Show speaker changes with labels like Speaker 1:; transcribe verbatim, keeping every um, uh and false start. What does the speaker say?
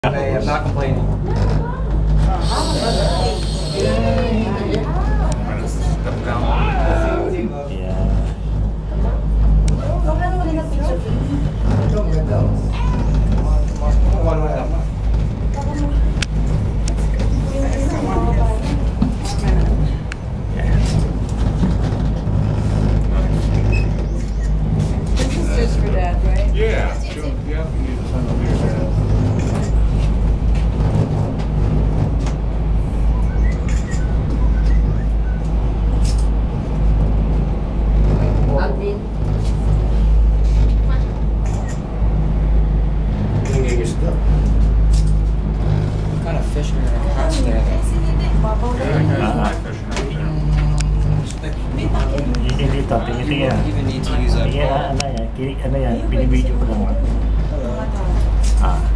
Speaker 1: I am not complaining. Step down.
Speaker 2: Yeah.
Speaker 3: This is just for Dad, right?
Speaker 4: Yeah, sure. Yeah, you need to send over your dad.
Speaker 3: Alvin.
Speaker 1: What kind of fish are in a hatch there though?
Speaker 2: Hindi dito, tingin-tingin yan.
Speaker 1: You even need to use a
Speaker 2: Tingin na, ano yan, kinik, ano yan, binibidyo ko lang. Ah.